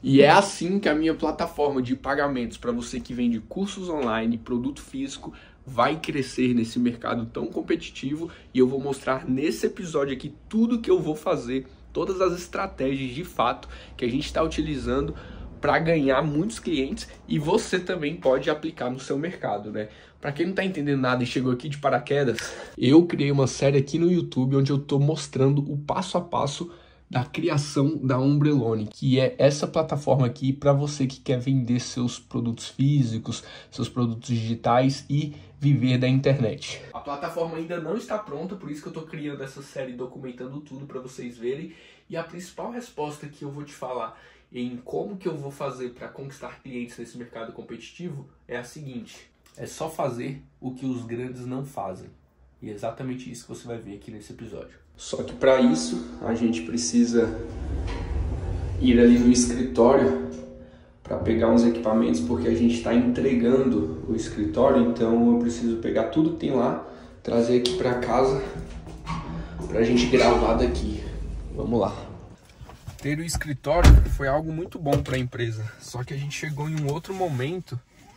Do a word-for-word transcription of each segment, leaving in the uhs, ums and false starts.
E é assim que a minha plataforma de pagamentos para você que vende cursos online, produto físico, vai crescer nesse mercado tão competitivo, e eu vou mostrar nesse episódio aqui tudo que eu vou fazer, todas as estratégias de fato que a gente está utilizando para ganhar muitos clientes, e você também pode aplicar no seu mercado, né? Para quem não está entendendo nada e chegou aqui de paraquedas, eu criei uma série aqui no YouTube onde eu estou mostrando o passo a passo da criação da Umbrelone, que é essa plataforma aqui para você que quer vender seus produtos físicos, seus produtos digitais e viver da internet. A plataforma ainda não está pronta, por isso que eu estou criando essa série documentando tudo para vocês verem. E a principal resposta que eu vou te falar em como que eu vou fazer para conquistar clientes nesse mercado competitivo é a seguinte: é só fazer o que os grandes não fazem. E é exatamente isso que você vai ver aqui nesse episódio. Só que para isso a gente precisa ir ali no escritório para pegar uns equipamentos, porque a gente está entregando o escritório, então eu preciso pegar tudo que tem lá, trazer aqui para casa para a gente gravar daqui. Vamos lá. Ter o escritório foi algo muito bom para a empresa, só que a gente chegou em um outro momento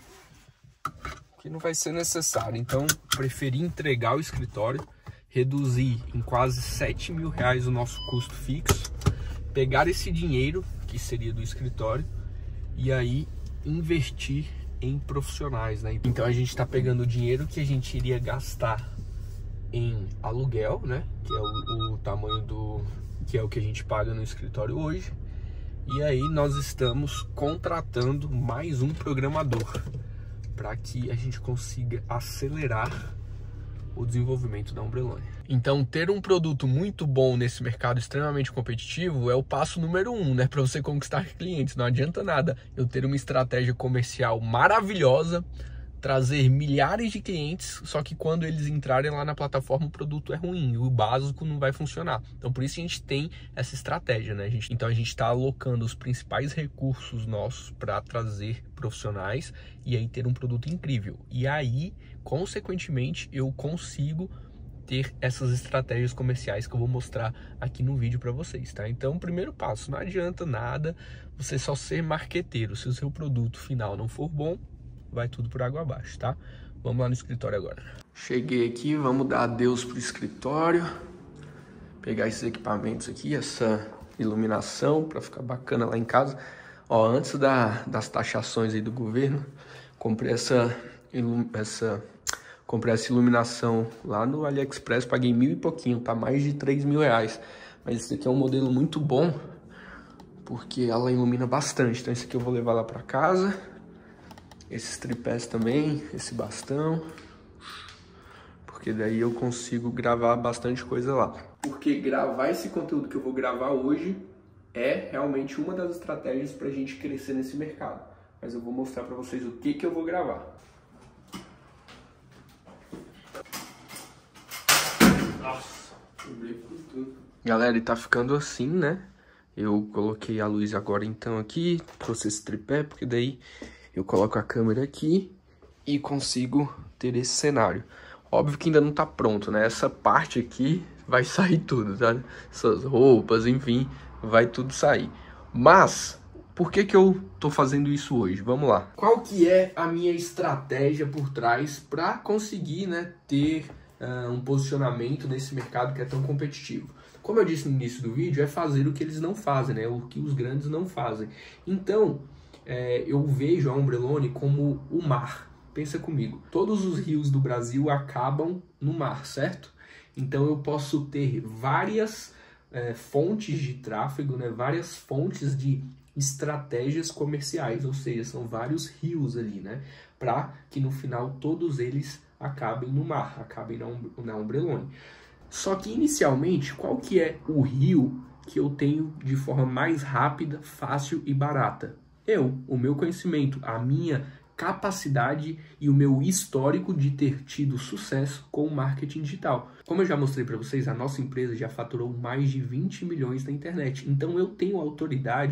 que não vai ser necessário, então preferi entregar o escritório, reduzir em quase sete mil reais o nosso custo fixo, pegar esse dinheiro, que seria do escritório, e aí investir em profissionais, né? Então a gente está pegando o dinheiro que a gente iria gastar em aluguel, né? Que é o, o tamanho do... que é o que a gente paga no escritório hoje, e aí nós estamos contratando mais um programador para que a gente consiga acelerar o desenvolvimento da Umbrelone. Então, ter um produto muito bom nesse mercado extremamente competitivo é o passo número um, né? Para você conquistar clientes. Não adianta nada eu ter uma estratégia comercial maravilhosa, trazer milhares de clientes, só que quando eles entrarem lá na plataforma o produto é ruim, o básico não vai funcionar. Então por isso a gente tem essa estratégia, né? A gente, então a gente está alocando os principais recursos nossos para trazer profissionais e aí ter um produto incrível. E aí, consequentemente, eu consigo ter essas estratégias comerciais que eu vou mostrar aqui no vídeo para vocês, tá? Então, primeiro passo, não adianta nada você só ser marqueteiro. Se o seu produto final não for bom, vai tudo por água abaixo, tá? Vamos lá no escritório agora. Cheguei aqui, vamos dar adeus pro escritório. Pegar esses equipamentos aqui, essa iluminação para ficar bacana lá em casa. Ó, antes da, das taxações aí do governo, comprei essa, essa, comprei essa iluminação lá no AliExpress, paguei mil e pouquinho, tá mais de três mil reais. Mas esse aqui é um modelo muito bom, porque ela ilumina bastante. Então esse aqui eu vou levar lá para casa. Esses tripés também, esse bastão, porque daí eu consigo gravar bastante coisa lá. Porque gravar esse conteúdo que eu vou gravar hoje é realmente uma das estratégias para a gente crescer nesse mercado. Mas eu vou mostrar para vocês o que que eu vou gravar. Nossa, quebrei tudo. Galera, e tá ficando assim, né? Eu coloquei a luz agora então aqui, trouxe esse tripé, porque daí eu coloco a câmera aqui e consigo ter esse cenário. Óbvio que ainda não tá pronto, né? Essa parte aqui vai sair tudo, tá? Essas roupas, enfim, vai tudo sair. Mas, por que que eu tô fazendo isso hoje? Vamos lá. Qual que é a minha estratégia por trás para conseguir, né, ter uh, um posicionamento nesse mercado que é tão competitivo? Como eu disse no início do vídeo, é fazer o que eles não fazem, né? O que os grandes não fazem. Então, É, eu vejo a Umbrelone como o mar. Pensa comigo, todos os rios do Brasil acabam no mar, certo? Então eu posso ter várias é, fontes de tráfego, né? Várias fontes de estratégias comerciais, ou seja, são vários rios ali, né? Para que no final todos eles acabem no mar, acabem na, um, na Umbrelone. Só que inicialmente, qual que é o rio que eu tenho de forma mais rápida, fácil e barata? Eu, o meu conhecimento, a minha capacidade e o meu histórico de ter tido sucesso com o marketing digital. Como eu já mostrei para vocês, a nossa empresa já faturou mais de vinte milhões na internet. Então eu tenho autoridade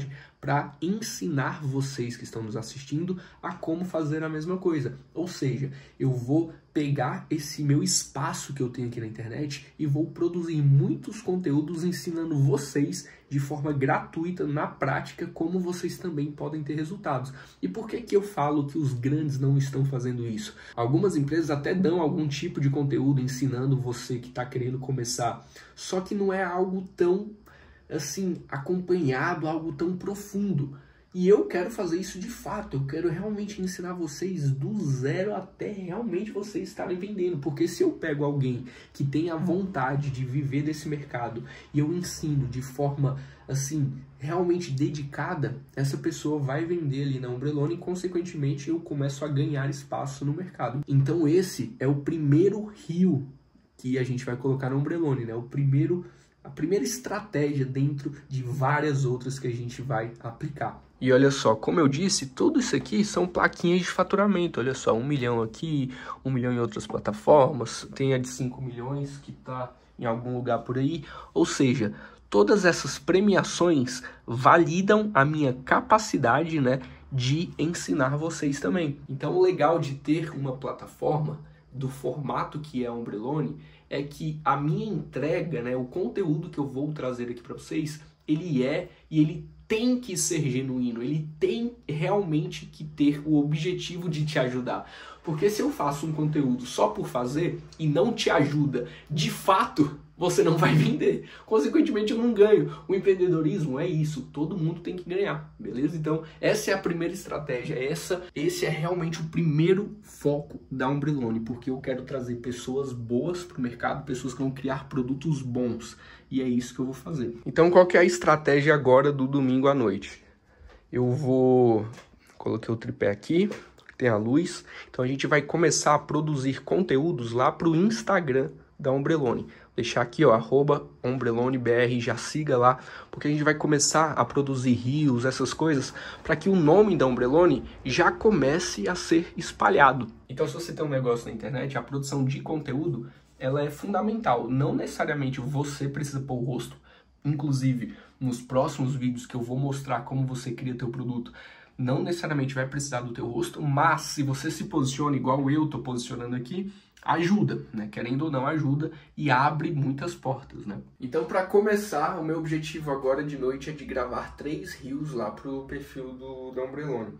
para ensinar vocês que estão nos assistindo a como fazer a mesma coisa. Ou seja, eu vou pegar esse meu espaço que eu tenho aqui na internet e vou produzir muitos conteúdos ensinando vocês de forma gratuita, na prática, como vocês também podem ter resultados. E por que que eu falo que os grandes não estão fazendo isso? Algumas empresas até dão algum tipo de conteúdo ensinando você que está querendo começar, só que não é algo tão assim acompanhado, algo tão profundo. E eu quero fazer isso de fato, eu quero realmente ensinar vocês do zero até realmente vocês estarem vendendo. Porque se eu pego alguém que tem a vontade de viver desse mercado e eu ensino de forma assim, realmente dedicada, essa pessoa vai vender ali na Ombrelone e consequentemente eu começo a ganhar espaço no mercado. Então esse é o primeiro rio que a gente vai colocar na Ombrelone, né? O primeiro, a primeira estratégia dentro de várias outras que a gente vai aplicar. E olha só, como eu disse, tudo isso aqui são plaquinhas de faturamento. Olha só, um milhão aqui, um milhão em outras plataformas, tem a de cinco milhões que está em algum lugar por aí. Ou seja, todas essas premiações validam a minha capacidade, né, de ensinar vocês também. Então o legal de ter uma plataforma do formato que é a Ombrelone é que a minha entrega, né, o conteúdo que eu vou trazer aqui para vocês, ele é e ele tem que ser genuíno, ele tem realmente que ter o objetivo de te ajudar. Porque se eu faço um conteúdo só por fazer e não te ajuda, de fato, você não vai vender. Consequentemente, eu não ganho. O empreendedorismo é isso, todo mundo tem que ganhar, beleza? Então, essa é a primeira estratégia, essa, esse é realmente o primeiro foco da Ombrelone, porque eu quero trazer pessoas boas para o mercado, pessoas que vão criar produtos bons, e é isso que eu vou fazer. Então, qual que é a estratégia agora do domingo à noite? Eu vou... Coloquei o tripé aqui, tem a luz, então a gente vai começar a produzir conteúdos lá para o Instagram da Ombrelone. Deixar aqui, ó, arroba OmbreloneBR, já siga lá, porque a gente vai começar a produzir reels, essas coisas, para que o nome da Ombrelone já comece a ser espalhado. Então, se você tem um negócio na internet, a produção de conteúdo, ela é fundamental. Não necessariamente você precisa pôr o rosto. Inclusive, nos próximos vídeos que eu vou mostrar como você cria teu produto, não necessariamente vai precisar do teu rosto, mas se você se posiciona igual eu tô posicionando aqui, ajuda, né? Querendo ou não, ajuda e abre muitas portas, né? Então, para começar, o meu objetivo agora de noite é de gravar três reels lá pro perfil do, da Ombrelone.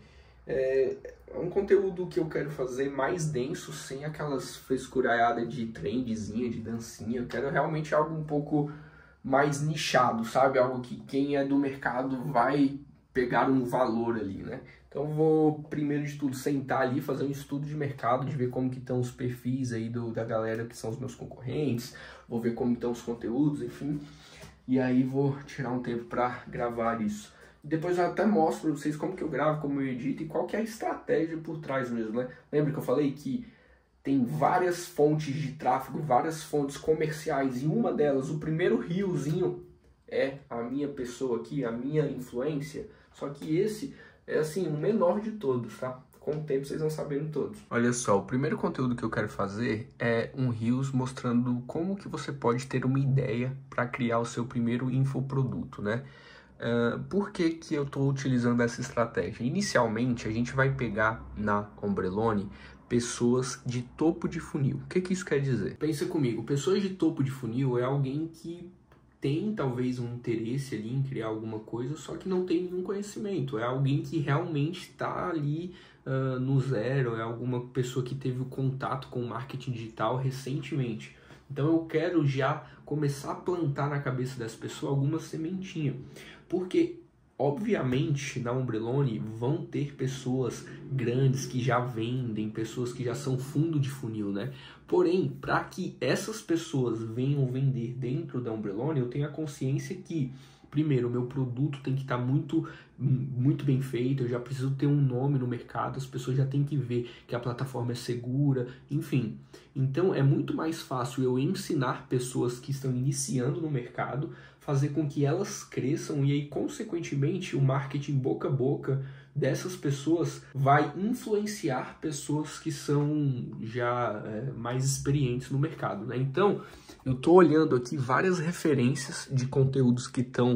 É um conteúdo que eu quero fazer mais denso, sem aquelas frescuraiadas de trendzinha, de dancinha. Eu quero realmente algo um pouco mais nichado, sabe? Algo que quem é do mercado vai pegar um valor ali, né? Então vou, primeiro de tudo, sentar ali, fazer um estudo de mercado, de ver como que estão os perfis aí do, da galera que são os meus concorrentes, vou ver como estão os conteúdos, enfim, e aí vou tirar um tempo para gravar isso. Depois eu até mostro para vocês como que eu gravo, como eu edito e qual que é a estratégia por trás mesmo, né? Lembra que eu falei que tem várias fontes de tráfego, várias fontes comerciais, e uma delas, o primeiro riozinho, é a minha pessoa aqui, a minha influência, só que esse é assim, o menor de todos, tá? Com o tempo vocês vão sabendo todos. Olha só, o primeiro conteúdo que eu quero fazer é um Reels mostrando como que você pode ter uma ideia para criar o seu primeiro infoproduto, né? Uh, por que que eu estou utilizando essa estratégia? Inicialmente, a gente vai pegar na Ombrelone pessoas de topo de funil. O que que isso quer dizer? Pensa comigo, pessoas de topo de funil é alguém que tem talvez um interesse ali em criar alguma coisa, só que não tem nenhum conhecimento. É alguém que realmente está ali uh, no zero, é alguma pessoa que teve o contato com o marketing digital recentemente. Então eu quero já começar a plantar na cabeça dessa pessoa alguma sementinha. Porque, obviamente, na Ombrelone vão ter pessoas grandes que já vendem, pessoas que já são fundo de funil, né? Porém, para que essas pessoas venham vender dentro da Ombrelone, eu tenho a consciência que, primeiro, o meu produto tem que estar tá muito, muito bem feito, eu já preciso ter um nome no mercado, as pessoas já têm que ver que a plataforma é segura, enfim. Então, é muito mais fácil eu ensinar pessoas que estão iniciando no mercado, fazer com que elas cresçam e aí, consequentemente, o marketing boca a boca dessas pessoas vai influenciar pessoas que são já é, mais experientes no mercado, né? Então, eu tô olhando aqui várias referências de conteúdos que estão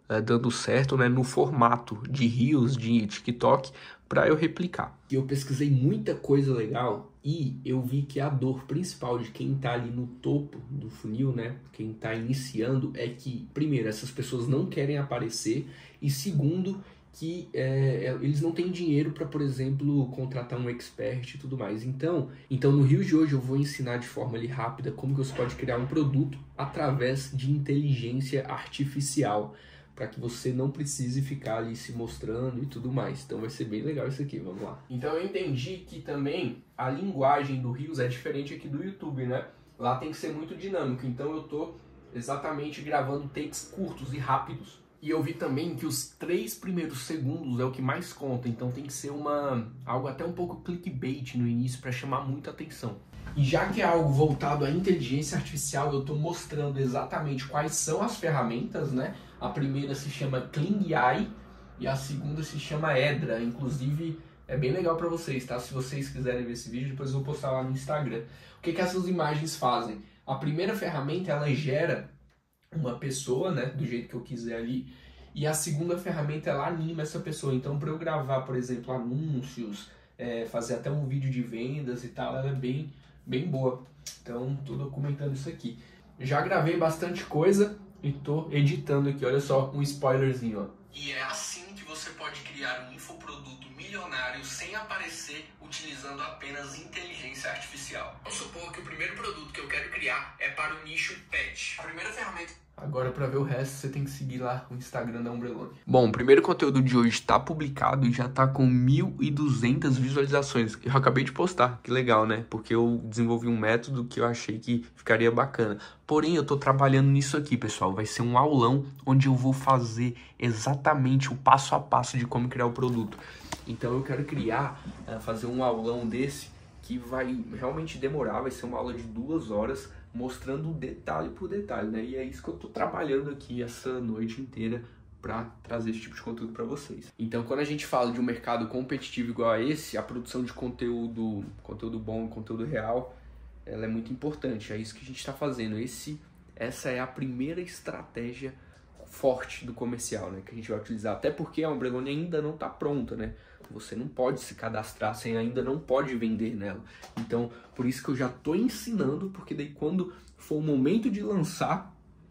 uh, dando certo, né, no formato de Reels, de TikTok, para eu replicar. Eu pesquisei muita coisa legal e eu vi que a dor principal de quem está ali no topo do funil, né, quem está iniciando, é que, primeiro, essas pessoas não querem aparecer e, segundo, que é, eles não têm dinheiro para, por exemplo, contratar um expert e tudo mais. Então, então no Rio de hoje eu vou ensinar de forma ali rápida como que você pode criar um produto através de inteligência artificial, para que você não precise ficar ali se mostrando e tudo mais. Então vai ser bem legal isso aqui, vamos lá. Então eu entendi que também a linguagem do Reels é diferente aqui do YouTube, né? Lá tem que ser muito dinâmico, então eu tô exatamente gravando takes curtos e rápidos. E eu vi também que os três primeiros segundos é o que mais conta, então tem que ser uma algo até um pouco clickbait no início para chamar muita atenção. E já que é algo voltado à inteligência artificial, eu estou mostrando exatamente quais são as ferramentas, né? A primeira se chama Kling A I e a segunda se chama Edra. Inclusive, é bem legal para vocês, tá? Se vocês quiserem ver esse vídeo, depois eu vou postar lá no Instagram. O que que essas imagens fazem? A primeira ferramenta, ela gera uma pessoa, né, do jeito que eu quiser ali, e a segunda ferramenta, ela anima essa pessoa. Então, para eu gravar, por exemplo, anúncios, é, fazer até um vídeo de vendas e tal, ela é bem, bem boa. Então, tô documentando isso aqui. Já gravei bastante coisa e tô editando aqui, olha só, um spoilerzinho, ó. E é assim que você pode criar um infoproduto milionário sem aparecer, utilizando apenas inteligência artificial. Vamos supor que o primeiro produto que eu quero criar é para o nicho pet. A primeira ferramenta... Agora, para ver o resto, você tem que seguir lá o Instagram da Umbrelone. Bom, o primeiro conteúdo de hoje está publicado e já está com mil e duzentas visualizações. Eu acabei de postar, que legal, né? Porque eu desenvolvi um método que eu achei que ficaria bacana. Porém, eu estou trabalhando nisso aqui, pessoal. Vai ser um aulão onde eu vou fazer exatamente o passo a passo de como criar o produto. Então, eu quero criar, fazer um aulão desse que vai realmente demorar. Vai ser uma aula de duas horas, mostrando detalhe por detalhe, né? E é isso que eu tô trabalhando aqui essa noite inteira para trazer esse tipo de conteúdo para vocês. Então, quando a gente fala de um mercado competitivo igual a esse, a produção de conteúdo, conteúdo bom, conteúdo real, ela é muito importante. É isso que a gente está fazendo. Esse, essa é a primeira estratégia forte do comercial, né? Que a gente vai utilizar. Até porque a Umbrelone ainda não está pronta, né? Você não pode se cadastrar sem, ainda não pode vender nela. Então, por isso que eu já tô ensinando, porque daí quando for o momento de lançar,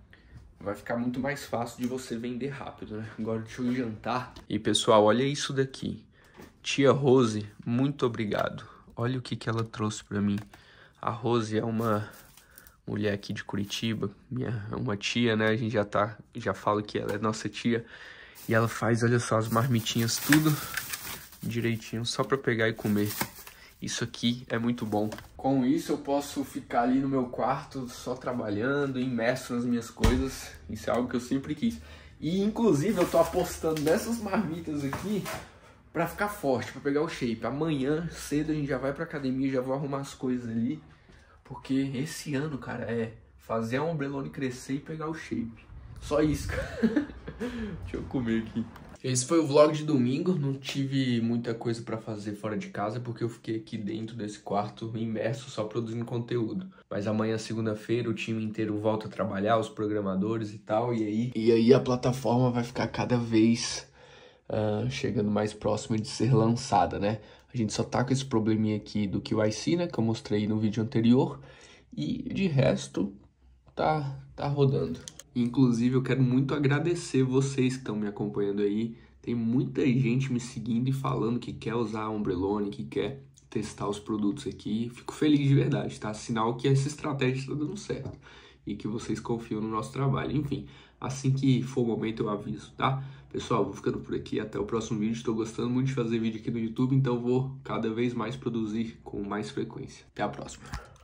vai ficar muito mais fácil de você vender rápido, né? Agora deixa eu jantar. E pessoal, olha isso daqui. Tia Rose, muito obrigado. Olha o que que ela trouxe para mim. A Rose é uma mulher aqui de Curitiba, minha, uma tia, né? A gente já tá, já fala que ela é nossa tia. E ela faz, olha só, as marmitinhas tudo direitinho, só para pegar e comer. Isso aqui é muito bom. Com isso eu posso ficar ali no meu quarto só trabalhando, imerso nas minhas coisas. Isso é algo que eu sempre quis. E inclusive eu tô apostando nessas marmitas aqui para ficar forte, para pegar o shape. Amanhã cedo a gente já vai pra academia, já vou arrumar as coisas ali, porque esse ano, cara, é fazer a Umbrelone crescer e pegar o shape. Só isso, cara. Deixa eu comer aqui. Esse foi o vlog de domingo, não tive muita coisa pra fazer fora de casa porque eu fiquei aqui dentro desse quarto imerso só produzindo conteúdo. Mas amanhã, segunda-feira, o time inteiro volta a trabalhar, os programadores e tal, e aí, e aí a plataforma vai ficar cada vez uh, chegando mais próxima de ser lançada, né? A gente só tá com esse probleminha aqui do Q I C, né, que eu mostrei no vídeo anterior, e de resto tá, tá rodando. Inclusive, eu quero muito agradecer vocês que estão me acompanhando aí. Tem muita gente me seguindo e falando que quer usar a Umbrelone, que quer testar os produtos aqui. Fico feliz de verdade, tá? Sinal que essa estratégia está dando certo e que vocês confiam no nosso trabalho. Enfim, assim que for o momento eu aviso, tá? Pessoal, vou ficando por aqui. Até o próximo vídeo. Estou gostando muito de fazer vídeo aqui no YouTube, então vou cada vez mais produzir com mais frequência. Até a próxima.